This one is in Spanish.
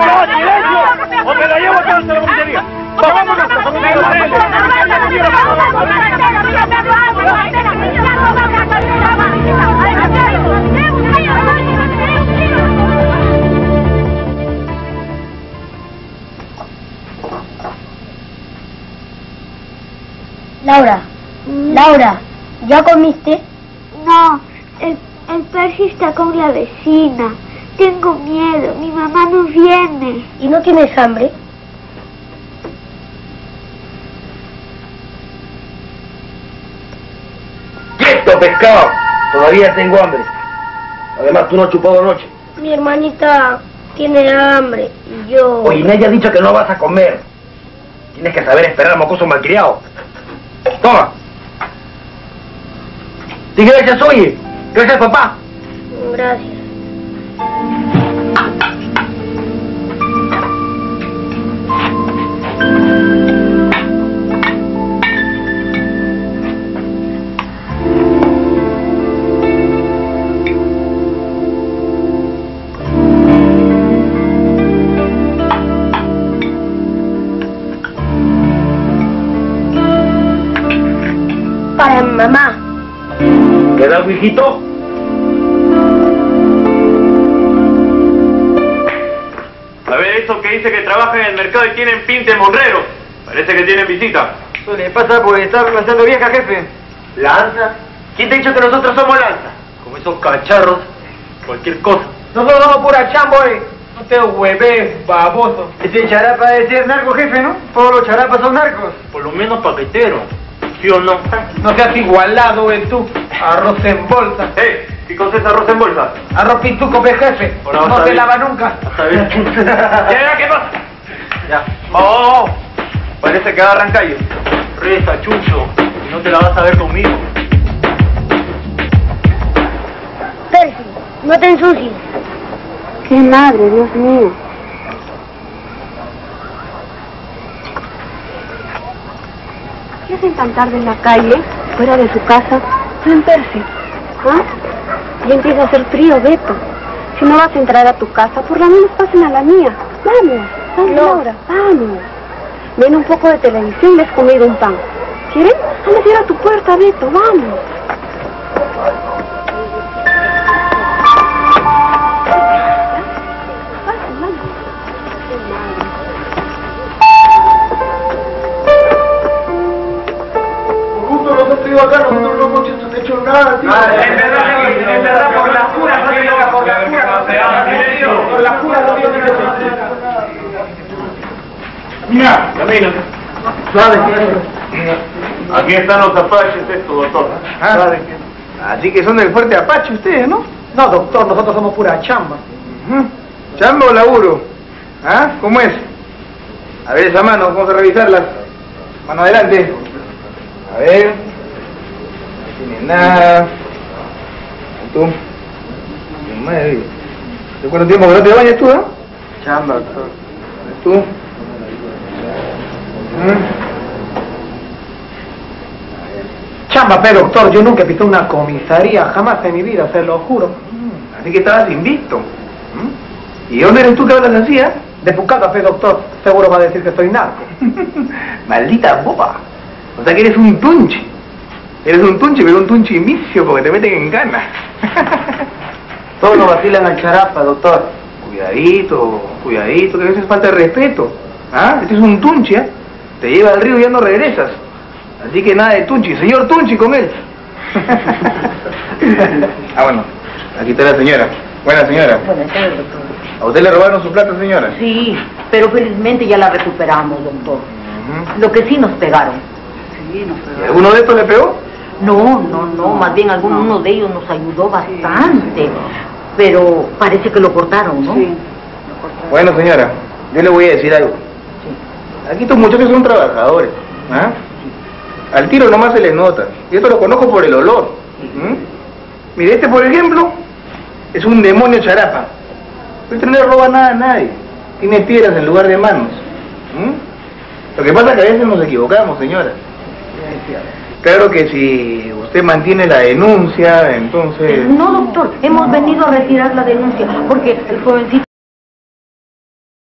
silencio! ¡O te la llevo a toda la comisaría! ¡Vamos a la Laura, ¿ya comiste? No, el Percy está con la vecina. Tengo miedo, mi mamá no viene. ¿Y no tienes hambre? ¡Quieto, pescado! Todavía tengo hambre. Además, tú no has chupado anoche. Mi hermanita tiene hambre y yo... Oye, me hayas dicho que no vas a comer. Tienes que saber esperar, mocoso malcriado. Toma. Sí, gracias, oye. Gracias, papá. Gracias. Para mamá. ¿Queda algo, hijito? A ver, eso que dice que trabajan en el mercado y tienen pinte monrero. Parece que tienen visita. Eso le pasa por estar lanzando vieja, jefe. ¿Lanza? ¿Quién te ha dicho que nosotros somos lanza? Como esos cacharros, cualquier cosa. Nosotros somos pura chambo, No te hueves, baboso. Ese charapa debe ser narco, jefe, ¿no? Todos los charapas son narcos. Por lo menos paquetero. ¿Sí o no? No seas igualado, tú. Arroz en bolsa. ¿Qué cosa es arroz en bolsa? Arroz pituco, jefe. Ahora No vas a se ver. lava nunca. Hasta bien. Ya, ¿qué pasa? Ya. Vamos. Parece que agarran calles. Reza, chucho. No te la vas a ver conmigo. Percy, no te ensucies. ¡Qué madre, Dios mío! ¿Qué hacen tan tarde en la calle, fuera de su casa? Ven, Percy. ¿Ah? Ya empieza a hacer frío, Beto. Si no vas a entrar a tu casa, por lo menos pasen a la mía. Vamos, vamos, No. Laura, vamos. Ven un poco de televisión y les comido un pan. ¿Quieren? Anda a cierra tu puerta, Beto, vamos. Justo nosotros iba acá, nosotros no hemos hecho nada, tío. Es verdad, por la cura no se dio, por la cura no dio Mira, camina. Aquí están los apaches estos, doctor. Así que son del fuerte Apache ustedes, ¿no? No, doctor, nosotros somos pura chamba. ¿Chamba o laburo? ¿Ah? ¿Cómo es? A ver esa mano, vamos a revisarlas. Mano adelante. A ver. No tiene nada. ¿Tú? Madre. ¿De cuánto tiempo que no te bañas tú, no? Chamba, doctor. ¿Tú? Chamba, pero doctor, yo nunca he pisado una comisaría, jamás en mi vida, se lo juro. Así que estabas invicto. ¿Y dónde eres tú que hablas así, De Pucallpa, doctor. Seguro va a decir que soy narco. Maldita boba. O sea que eres un tunche. Eres un tunche, pero un tunche inicio porque te meten en cana. Todos lo vacilan al charapa, doctor. Cuidadito, cuidadito, que a veces falta de respeto. ¿Ah? Este es un tunche, ¿eh? Te lleva al río y ya no regresas. Así que nada de tunchi, señor tunchi con él. Bueno, aquí está la señora. Buena señora. Buenas tardes, doctor. ¿A usted le robaron su plata, señora? Sí, pero felizmente ya la recuperamos, doctor. Lo que sí nos pegaron. Sí, nos ¿Y pegaron. alguno de estos le pegó? No, más bien uno de ellos nos ayudó bastante. Pero parece que lo cortaron, ¿no? Sí. Bueno, señora, yo le voy a decir algo. Aquí estos muchachos son trabajadores. ¿Ah? Al tiro nomás se les nota. Y esto lo conozco por el olor. Mire, este por ejemplo, es un demonio charapa. Este no le roba nada a nadie. Tiene piedras en lugar de manos. Lo que pasa es que a veces nos equivocamos, señora. Claro que si usted mantiene la denuncia, entonces... No, doctor, hemos venido a retirar la denuncia porque el jovencito...